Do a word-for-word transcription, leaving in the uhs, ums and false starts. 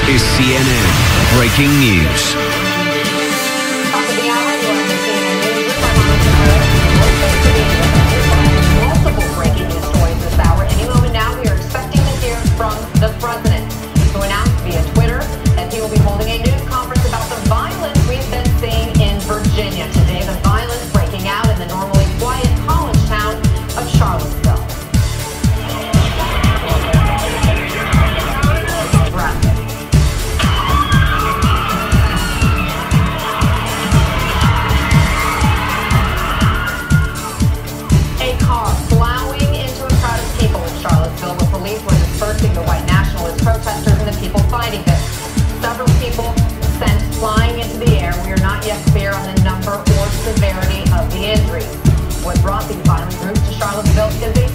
is C N N Breaking News. Top of the hour, you're on the C N N Newsroom. I'm on multiple breaking news stories this hour. Any moment now, we are expecting to hear from the president, who announced via Twitter that he will be holding a news conference about the violence we've been seeing in Virginia. Today, the violence breaking out in the normally quiet college town of Charlottesville. The white nationalist protesters and the people fighting this. Several people sent flying into the air. We are not yet clear on the number or severity of the injuries. What brought these violent groups to Charlottesville is a